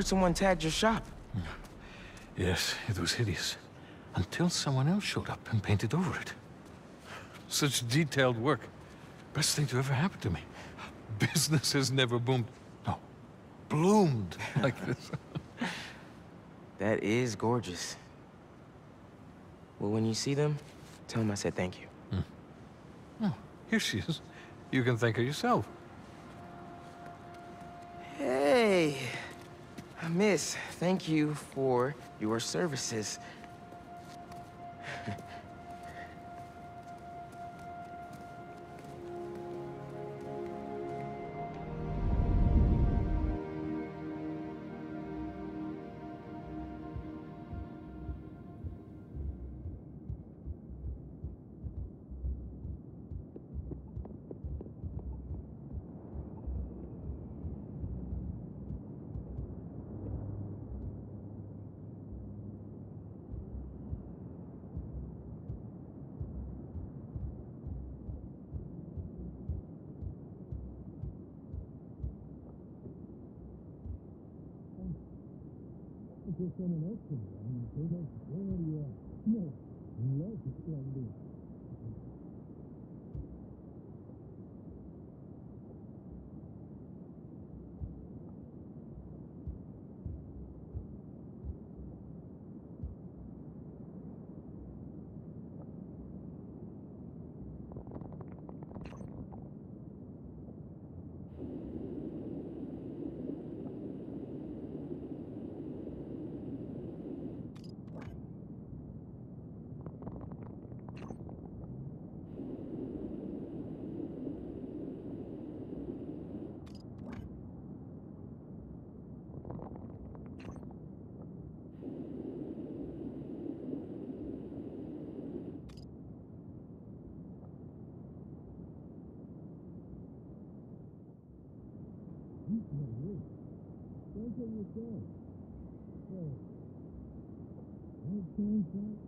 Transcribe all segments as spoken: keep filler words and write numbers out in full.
heard someone tagged your shop. Yes, it was hideous. Until someone else showed up and painted over it. Such detailed work. Best thing to ever happen to me. Business has never boomed... No, bloomed like this. That is gorgeous. Well, when you see them, tell them I said thank you. Hmm. Oh, here she is. You can thank her yourself. Hey, miss, thank you for your services. Someone else can run and say that where are you at? No, love is splendid. Don't get yourself. So, I can't say.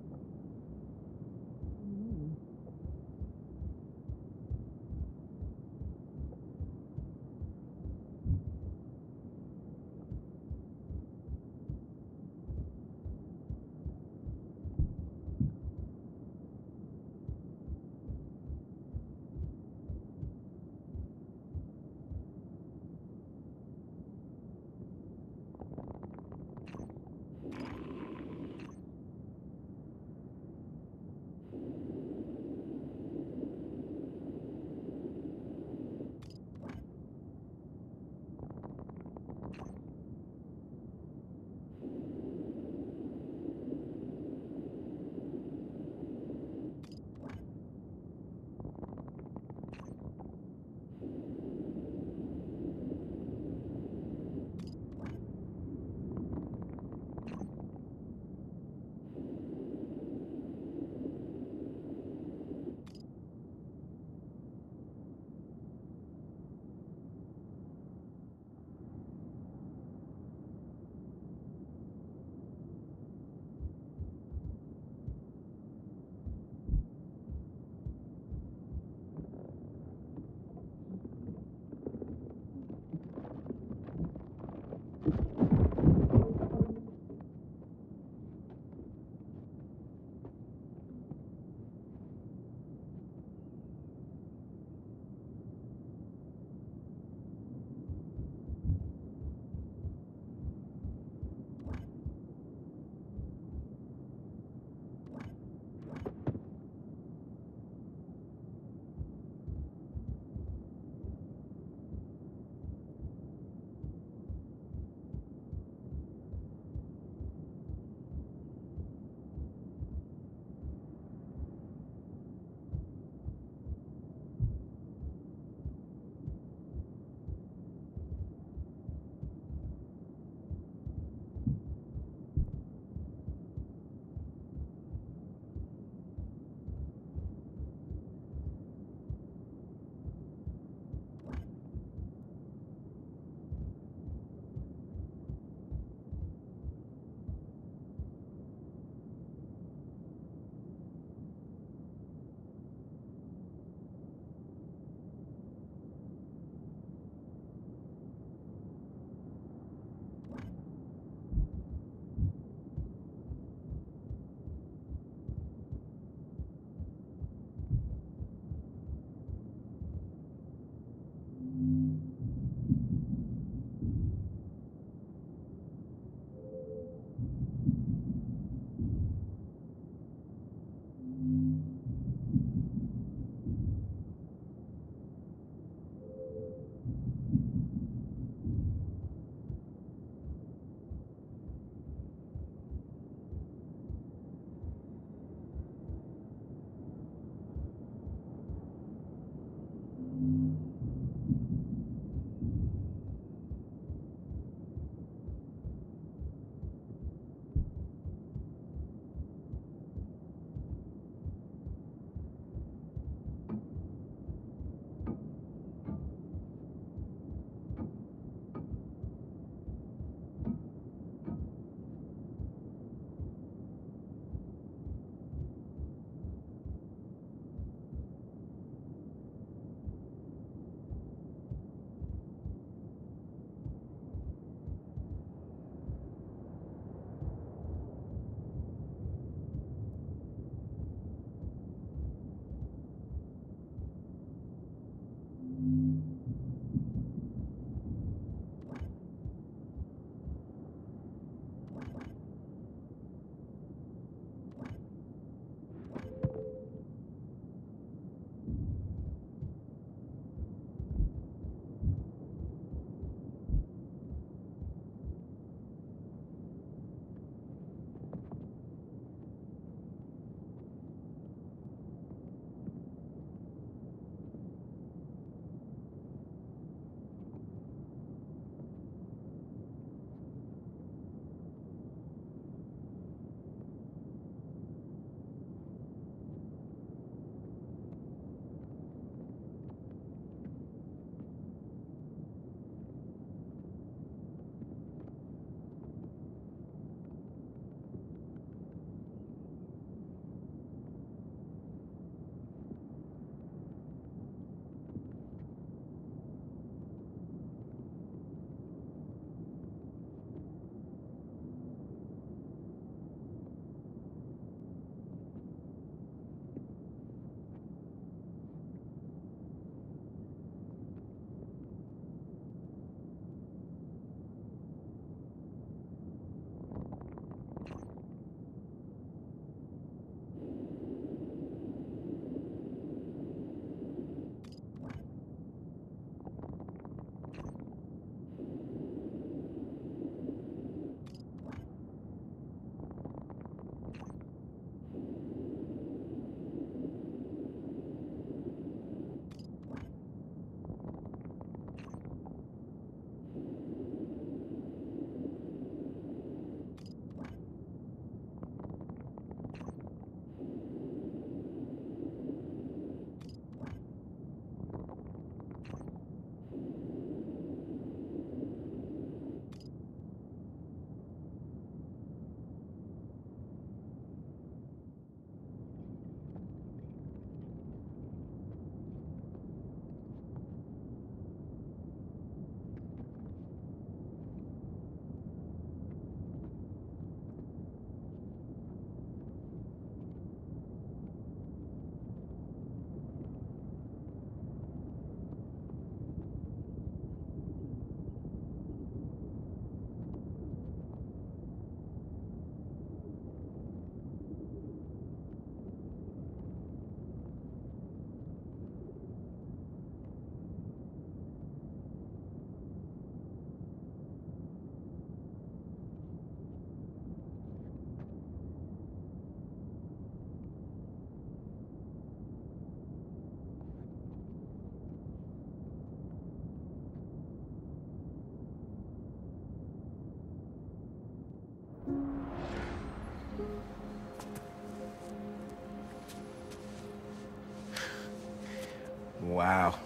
Wow.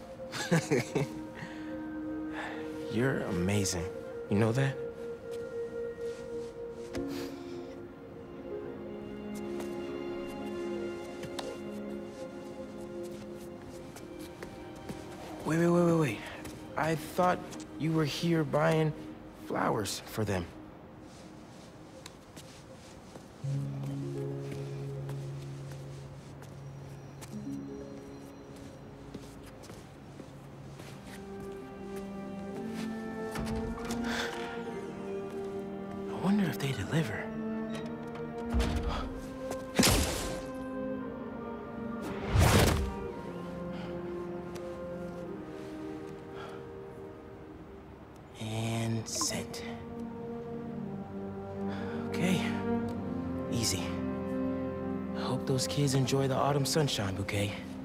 You're amazing. You know that? Wait, wait, wait, wait, wait. I thought you were here buying flowers for them. I wonder if they deliver. And sent. Okay. Easy. I hope those kids enjoy the autumn sunshine bouquet.